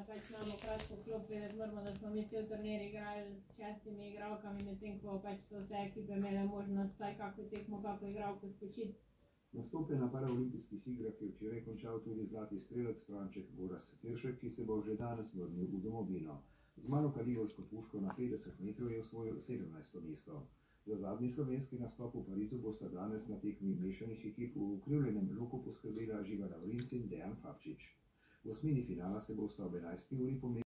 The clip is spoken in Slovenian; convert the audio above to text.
pač imamo kratko klop, vedeti moramo, da smo mi cel turnir igrali s 6 igralkami, medtem ko pač so vse ekipe imele možnost vsaj kako tekmo, kako igralko skočiti. Nastope na paraolimpijskih igrah je včeraj končal tudi zlati strelec Franček Gorazd Teršek, ki se bo že danes vrnil v domovino. Z malo kalivorsko puško na 50 metrov je osvojil 17. mesto. Za zadnji slovenski nastop v Parizu bosta danes na tekmi mešanih ekip v ukrivljenem loku poskrbela Živa Lavrinc in Dejan Fabčič. V osmini finala se bosta ob 11. uri pomerili